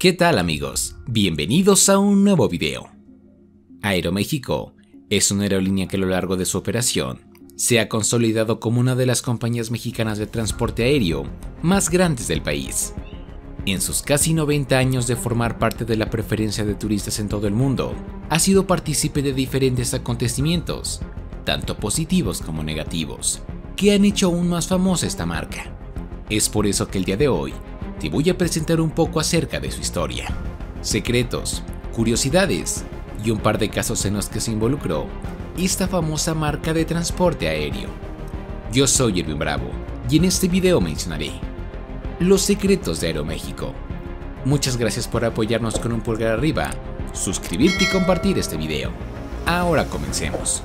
¿Qué tal amigos? Bienvenidos a un nuevo video. Aeroméxico es una aerolínea que a lo largo de su operación se ha consolidado como una de las compañías mexicanas de transporte aéreo más grandes del país. En sus casi 90 años de formar parte de la preferencia de turistas en todo el mundo, ha sido partícipe de diferentes acontecimientos, tanto positivos como negativos, que han hecho aún más famosa esta marca. Es por eso que el día de hoy te voy a presentar un poco acerca de su historia, secretos, curiosidades y un par de casos en los que se involucró esta famosa marca de transporte aéreo. Yo soy Erwin Bravo y en este video mencionaré los secretos de Aeroméxico. Muchas gracias por apoyarnos con un pulgar arriba, suscribirte y compartir este video. Ahora comencemos.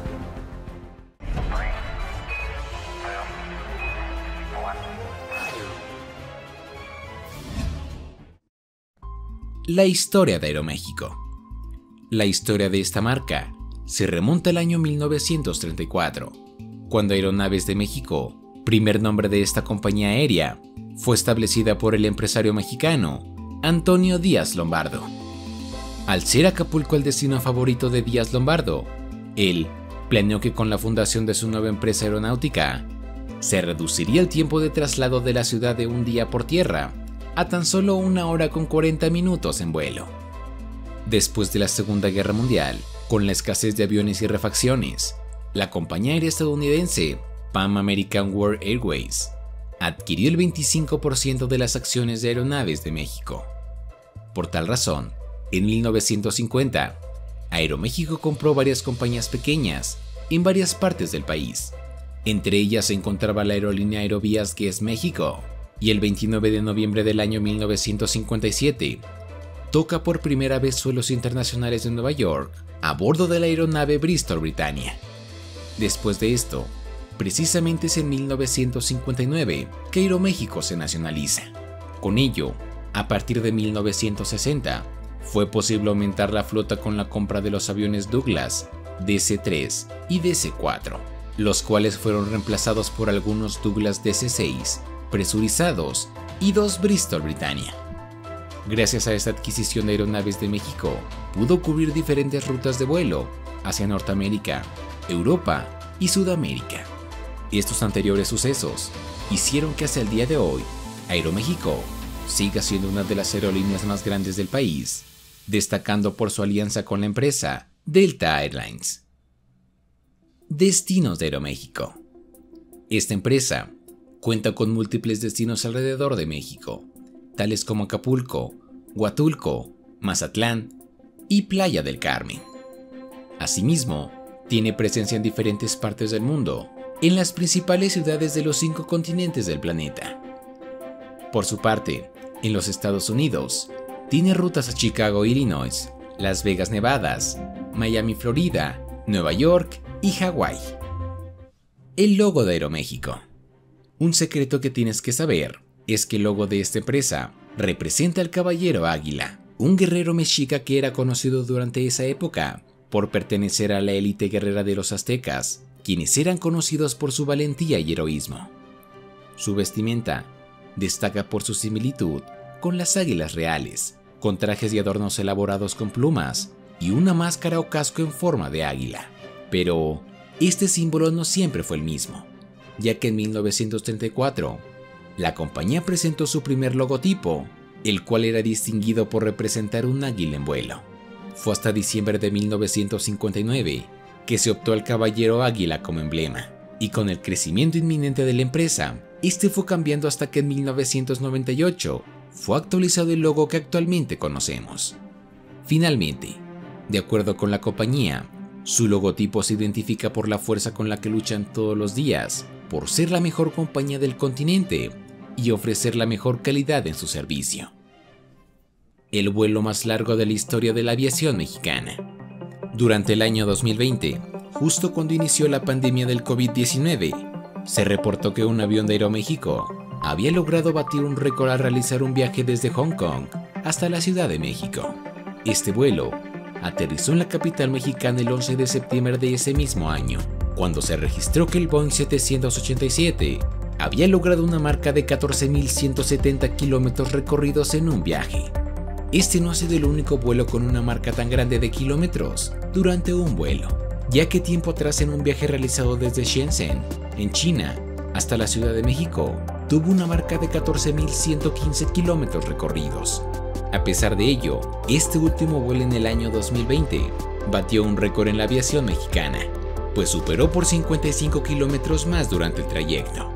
La historia de Aeroméxico. La historia de esta marca se remonta al año 1934, cuando Aeronaves de México, primer nombre de esta compañía aérea, fue establecida por el empresario mexicano Antonio Díaz Lombardo. Al ser Acapulco el destino favorito de Díaz Lombardo, él planeó que con la fundación de su nueva empresa aeronáutica, se reduciría el tiempo de traslado de la ciudad de un día por tierra a tan solo 1 hora con 40 minutos en vuelo. Después de la Segunda Guerra Mundial, con la escasez de aviones y refacciones, la compañía aérea estadounidense Pan American World Airways adquirió el 25% de las acciones de Aeronaves de México. Por tal razón, en 1950, Aeroméxico compró varias compañías pequeñas en varias partes del país. Entre ellas se encontraba la aerolínea Aerovías Guess México, y el 29 de noviembre del año 1957, toca por primera vez suelos internacionales de Nueva York a bordo de la aeronave Bristol Britannia. Después de esto, precisamente es en 1959 que Aeroméxico se nacionaliza. Con ello, a partir de 1960, fue posible aumentar la flota con la compra de los aviones Douglas DC-3 y DC-4, los cuales fueron reemplazados por algunos Douglas DC-6 presurizados y 2 Bristol Britannia. Gracias a esta adquisición de Aeronaves de México, pudo cubrir diferentes rutas de vuelo hacia Norteamérica, Europa y Sudamérica. Estos anteriores sucesos hicieron que hasta el día de hoy, Aeroméxico siga siendo una de las aerolíneas más grandes del país, destacando por su alianza con la empresa Delta Airlines. Destinos de Aeroméxico. Esta empresa cuenta con múltiples destinos alrededor de México, tales como Acapulco, Huatulco, Mazatlán y Playa del Carmen. Asimismo, tiene presencia en diferentes partes del mundo, en las principales ciudades de los 5 continentes del planeta. Por su parte, en los Estados Unidos, tiene rutas a Chicago, Illinois, Las Vegas, Nevada, Miami, Florida, Nueva York y Hawái. El logo de Aeroméxico. Un secreto que tienes que saber es que el logo de esta empresa representa al caballero águila, un guerrero mexica que era conocido durante esa época por pertenecer a la élite guerrera de los aztecas, quienes eran conocidos por su valentía y heroísmo. Su vestimenta destaca por su similitud con las águilas reales, con trajes y adornos elaborados con plumas y una máscara o casco en forma de águila. Pero este símbolo no siempre fue el mismo, ya que en 1934, la compañía presentó su primer logotipo, el cual era distinguido por representar un águila en vuelo. Fue hasta diciembre de 1959 que se optó al caballero águila como emblema, y con el crecimiento inminente de la empresa, este fue cambiando hasta que en 1998 fue actualizado el logo que actualmente conocemos. Finalmente, de acuerdo con la compañía, su logotipo se identifica por la fuerza con la que luchan todos los días, por ser la mejor compañía del continente y ofrecer la mejor calidad en su servicio. El vuelo más largo de la historia de la aviación mexicana. Durante el año 2020, justo cuando inició la pandemia del COVID-19, se reportó que un avión de Aeroméxico había logrado batir un récord al realizar un viaje desde Hong Kong hasta la Ciudad de México. Este vuelo aterrizó en la capital mexicana el 11 de septiembre de ese mismo año, cuando se registró que el Boeing 787 había logrado una marca de 14.170 kilómetros recorridos en un viaje. este no ha sido el único vuelo con una marca tan grande de kilómetros durante un vuelo, ya que tiempo atrás en un viaje realizado desde Shenzhen, en China, hasta la Ciudad de México, tuvo una marca de 14.115 kilómetros recorridos. A pesar de ello, este último vuelo en el año 2020 batió un récord en la aviación mexicana, pues superó por 55 kilómetros más durante el trayecto.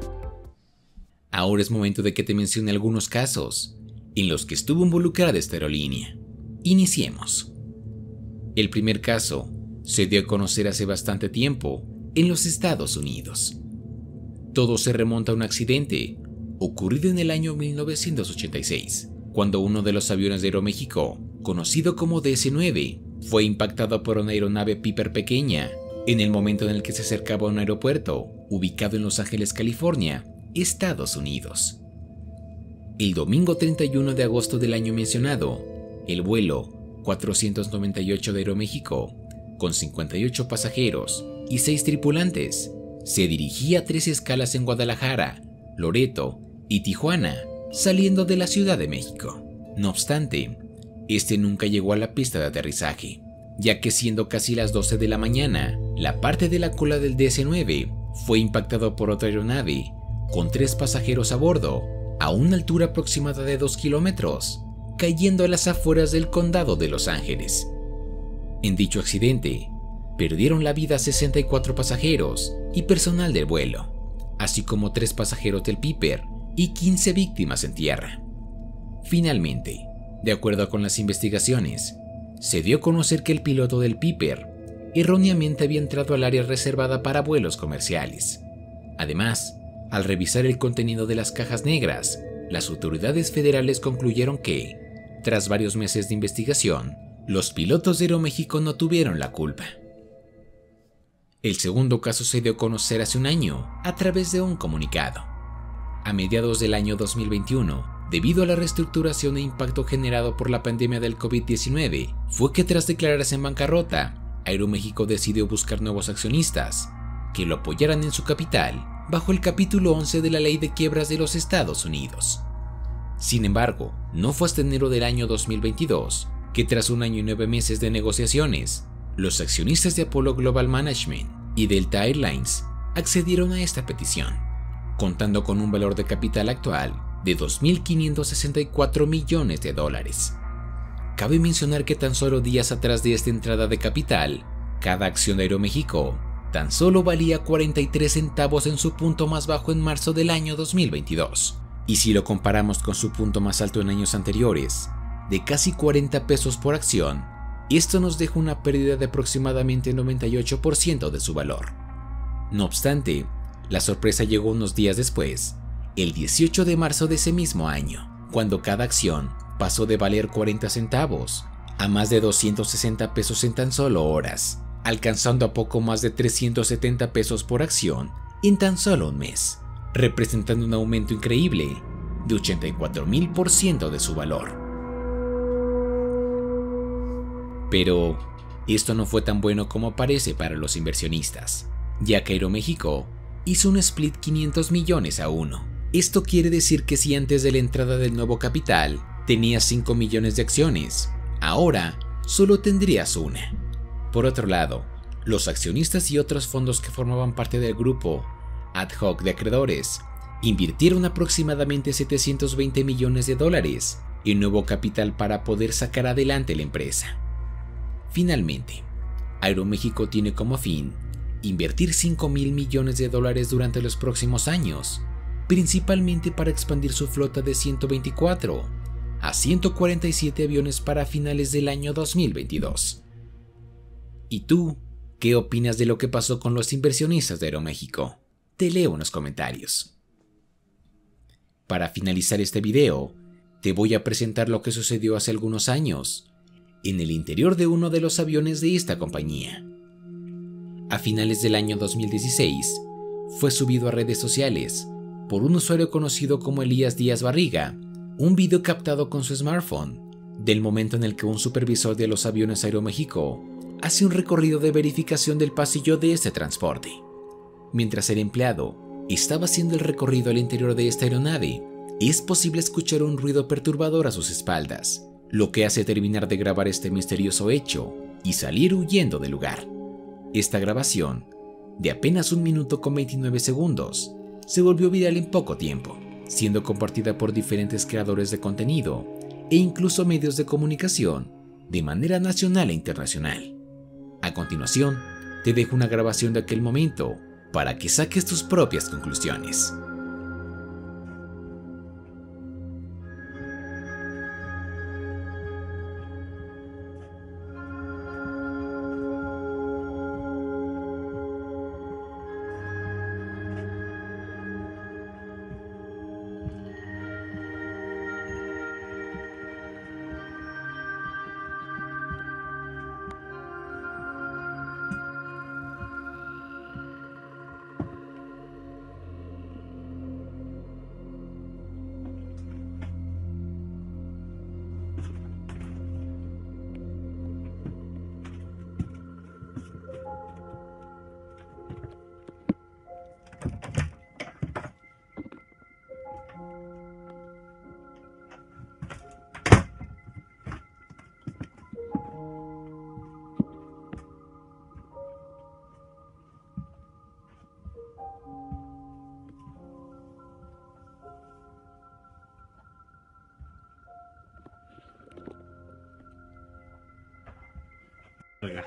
Ahora es momento de que te mencione algunos casos en los que estuvo involucrada esta aerolínea. Iniciemos. El primer caso se dio a conocer hace bastante tiempo en los Estados Unidos. Todo se remonta a un accidente ocurrido en el año 1986, cuando uno de los aviones de Aeroméxico, conocido como DC-9, fue impactado por una aeronave Piper pequeña en el momento en el que se acercaba a un aeropuerto ubicado en Los Ángeles, California, Estados Unidos. El domingo 31 de agosto del año mencionado, el vuelo 498 de Aeroméxico, con 58 pasajeros y 6 tripulantes, se dirigía a 3 escalas en Guadalajara, Loreto y Tijuana, saliendo de la Ciudad de México. No obstante, este nunca llegó a la pista de aterrizaje, ya que siendo casi las 12 de la mañana, la parte de la cola del DC-9 fue impactado por otra aeronave con 3 pasajeros a bordo, a una altura aproximada de 2 kilómetros, cayendo a las afueras del condado de Los Ángeles. En dicho accidente, perdieron la vida 64 pasajeros y personal del vuelo, así como 3 pasajeros del Piper y 15 víctimas en tierra. Finalmente, de acuerdo con las investigaciones, se dio a conocer que el piloto del Piper erróneamente había entrado al área reservada para vuelos comerciales. Además, al revisar el contenido de las cajas negras, las autoridades federales concluyeron que, tras varios meses de investigación, los pilotos de Aeroméxico no tuvieron la culpa. El segundo caso se dio a conocer hace un año a través de un comunicado. A mediados del año 2021, debido a la reestructuración e impacto generado por la pandemia del COVID-19, fue que tras declararse en bancarrota, Aeroméxico decidió buscar nuevos accionistas que lo apoyaran en su capital bajo el capítulo 11 de la Ley de Quiebras de los Estados Unidos. Sin embargo, no fue hasta enero del año 2022 que, tras un año y 9 meses de negociaciones, los accionistas de Apollo Global Management y Delta Airlines accedieron a esta petición, contando con un valor de capital actual de $2.564 millones. Cabe mencionar que tan solo días atrás de esta entrada de capital, cada acción de Aeroméxico tan solo valía 43 centavos en su punto más bajo en marzo del año 2022. Y si lo comparamos con su punto más alto en años anteriores, de casi 40 pesos por acción, esto nos deja una pérdida de aproximadamente 98% de su valor. No obstante, la sorpresa llegó unos días después, el 18 de marzo de ese mismo año, cuando cada acción pasó de valer 40 centavos a más de 260 pesos en tan solo horas, alcanzando a poco más de 370 pesos por acción en tan solo un mes, representando un aumento increíble de 84,000% de su valor. Pero esto no fue tan bueno como parece para los inversionistas, ya que Aeroméxico hizo un split 500 millones a 1. Esto quiere decir que si antes de la entrada del nuevo capital tenías 5 millones de acciones, ahora solo tendrías una. Por otro lado, los accionistas y otros fondos que formaban parte del grupo ad hoc de acreedores invirtieron aproximadamente $720 millones en nuevo capital para poder sacar adelante la empresa. Finalmente, Aeroméxico tiene como fin invertir $5,000 millones durante los próximos años, principalmente para expandir su flota de 124 a 147 aviones para finales del año 2022. ¿Y tú, qué opinas de lo que pasó con los inversionistas de Aeroméxico? Te leo en los comentarios. Para finalizar este video, te voy a presentar lo que sucedió hace algunos años en el interior de uno de los aviones de esta compañía. A finales del año 2016, fue subido a redes sociales por un usuario conocido como Elías Díaz Barriga, un video captado con su smartphone del momento en el que un supervisor de los aviones Aeroméxico hace un recorrido de verificación del pasillo de este transporte. Mientras el empleado estaba haciendo el recorrido al interior de esta aeronave, es posible escuchar un ruido perturbador a sus espaldas, lo que hace terminar de grabar este misterioso hecho y salir huyendo del lugar. Esta grabación, de apenas 1 minuto con 29 segundos, se volvió viral en poco tiempo, siendo compartida por diferentes creadores de contenido e incluso medios de comunicación de manera nacional e internacional. A continuación, te dejo una grabación de aquel momento para que saques tus propias conclusiones. Oiga.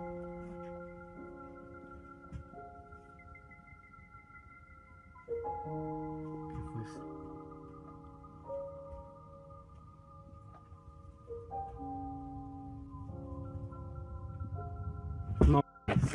No.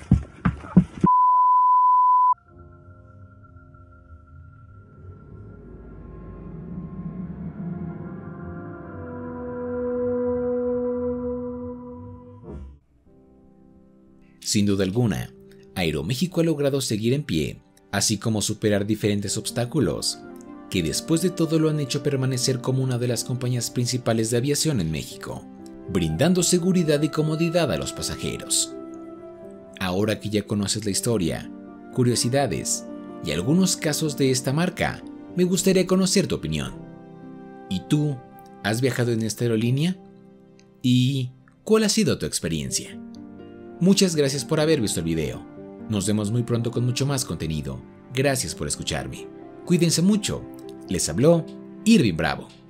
Sin duda alguna, Aeroméxico ha logrado seguir en pie, así como superar diferentes obstáculos, que después de todo lo han hecho permanecer como una de las compañías principales de aviación en México, brindando seguridad y comodidad a los pasajeros. Ahora que ya conoces la historia, curiosidades y algunos casos de esta marca, me gustaría conocer tu opinión. ¿Y tú, has viajado en esta aerolínea? ¿Y cuál ha sido tu experiencia? Muchas gracias por haber visto el video. Nos vemos muy pronto con mucho más contenido. Gracias por escucharme. Cuídense mucho. Les habló Irving Bravo.